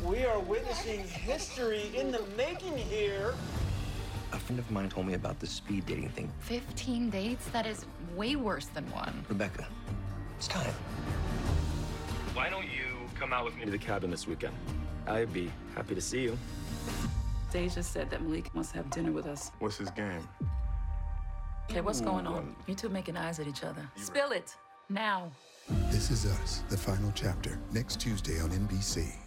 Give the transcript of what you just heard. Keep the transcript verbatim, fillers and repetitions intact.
We are witnessing history in the making here. A friend of mine told me about the speed dating thing. fifteen dates? That is way worse than one. Rebecca, it's time. Why don't you come out with me to the cabin this weekend? I'd be happy to see you. Deja said that Malik wants to have dinner with us. What's his game? Okay, what's going on? You two making eyes at each other. Spill it, now. This Is Us, the final chapter, next Tuesday on N B C.